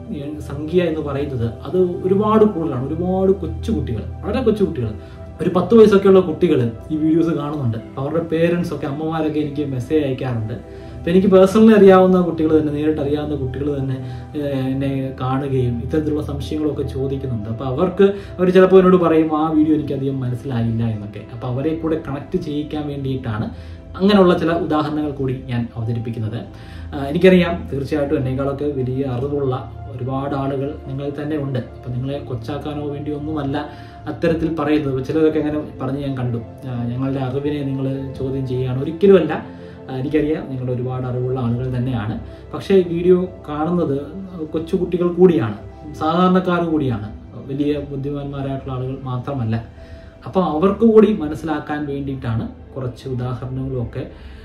സംഖ്യ എന്ന് പറയുന്നത് അത് ഒരുപാട് കൂടുതലാണ്. ഒരുപാട് കൊച്ചു കുട്ടികൾ, വളരെ കൊച്ചു കുട്ടികൾ, ഒരു 10 വയസ്സൊക്കെയുള്ള കുട്ടികൾ ഈ വീഡിയോസ് കാണുന്നുണ്ട്. അവരുടെ പേരൻസ് ഒക്കെ, അമ്മമാരൊക്കെ എനിക്ക് മെസ്സേജ് അയക്കാറുണ്ട്. അപ്പം എനിക്ക് പേഴ്സണലി അറിയാവുന്ന കുട്ടികൾ തന്നെ, നേരിട്ട് അറിയാവുന്ന കുട്ടികൾ തന്നെ എന്നെ കാണുകയും ഇത്തരത്തിലുള്ള സംശയങ്ങളൊക്കെ ചോദിക്കുന്നുണ്ട്. അപ്പോൾ അവർ ചിലപ്പോൾ എന്നോട് പറയും ആ വീഡിയോ എനിക്കധികം മനസ്സിലായില്ല എന്നൊക്കെ. അപ്പോൾ അവരെ കൂടെ കണക്ട് ചെയ്യിക്കാൻ വേണ്ടിയിട്ടാണ് അങ്ങനെയുള്ള ചില ഉദാഹരണങ്ങൾ കൂടി ഞാൻ അവതരിപ്പിക്കുന്നത്. എനിക്കറിയാം തീർച്ചയായിട്ടും എന്നേക്കാളൊക്കെ വലിയ അറിവുള്ള ഒരുപാട് ആളുകൾ നിങ്ങൾ തന്നെ ഉണ്ട്. അപ്പം നിങ്ങളെ കൊച്ചാക്കാനോ വേണ്ടിയൊന്നുമല്ല അത്തരത്തിൽ പറയുന്നത്. ചിലരൊക്കെ അങ്ങനെ പറഞ്ഞ് ഞാൻ കണ്ടു, ഞങ്ങളുടെ അറിവിനെ നിങ്ങൾ ചോദ്യം ചെയ്യുകയാണ്. ഒരിക്കലുമല്ല, എനിക്കറിയാം നിങ്ങൾ ഒരുപാട് അറിവുള്ള ആളുകൾ തന്നെയാണ്. പക്ഷേ വീഡിയോ കാണുന്നത് കൊച്ചുകുട്ടികൾ കൂടിയാണ്, സാധാരണക്കാർ കൂടിയാണ്, വലിയ ബുദ്ധിമാന്മാരായിട്ടുള്ള ആളുകൾ മാത്രമല്ല. അപ്പോൾ അവർക്ക് കൂടി മനസ്സിലാക്കാൻ വേണ്ടിയിട്ടാണ് കുറച്ച് ഉദാഹരണങ്ങളുമൊക്കെ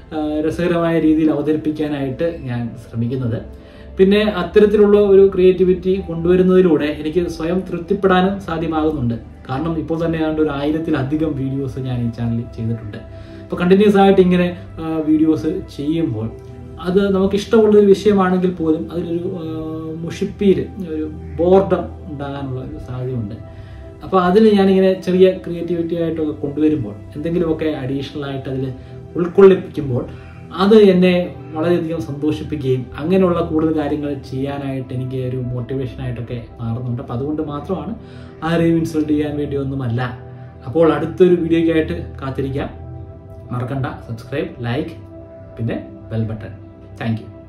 രസകരമായ രീതിയിൽ അവതരിപ്പിക്കാനായിട്ട് ഞാൻ ശ്രമിക്കുന്നത്. പിന്നെ അത്തരത്തിലുള്ള ഒരു ക്രിയേറ്റിവിറ്റി കൊണ്ടുവരുന്നതിലൂടെ എനിക്ക് സ്വയം തൃപ്തിപ്പെടാനും സാധ്യമാകുന്നുണ്ട്. കാരണം ഇപ്പോൾ തന്നെ ഏതാണ്ട് ഒരു 1000-ലധികം വീഡിയോസ് ഞാൻ ഈ ചാനലിൽ ചെയ്തിട്ടുണ്ട്. അപ്പോൾ കണ്ടിന്യൂസ് ആയിട്ട് ഇങ്ങനെ വീഡിയോസ് ചെയ്യുമ്പോൾ അത് നമുക്ക് ഇഷ്ടമുള്ളൊരു വിഷയമാണെങ്കിൽ പോലും അതിലൊരു മുഷിപ്പീര്, ഒരു ബോർഡം ഉണ്ടാകാനുള്ള ഒരു സാധ്യതയുണ്ട്. അപ്പോൾ അതിൽ ഞാനിങ്ങനെ ചെറിയ ക്രിയേറ്റിവിറ്റി ആയിട്ടൊക്കെ കൊണ്ടുവരുമ്പോൾ, എന്തെങ്കിലുമൊക്കെ അഡീഷണൽ ആയിട്ട് അതിൽ ഉൾക്കൊള്ളിപ്പിക്കുമ്പോൾ അത് എന്നെ വളരെയധികം സന്തോഷിപ്പിക്കുകയും അങ്ങനെയുള്ള കൂടുതൽ കാര്യങ്ങൾ ചെയ്യാനായിട്ട് എനിക്ക് ഒരു മോട്ടിവേഷനായിട്ടൊക്കെ മാറുന്നുണ്ട്. അപ്പോൾ അതുകൊണ്ട് മാത്രമാണ്, ആരെയും ഇൻസൾട്ട് ചെയ്യാൻ വേണ്ടിയൊന്നുമല്ല. അപ്പോൾ അടുത്തൊരു വീഡിയോയ്ക്കായിട്ട് കാത്തിരിക്കാം. മറക്കണ്ട, സബ്സ്ക്രൈബ്, ലൈക്ക്, പിന്നെ ബെൽ ബട്ടൺ. Thank U.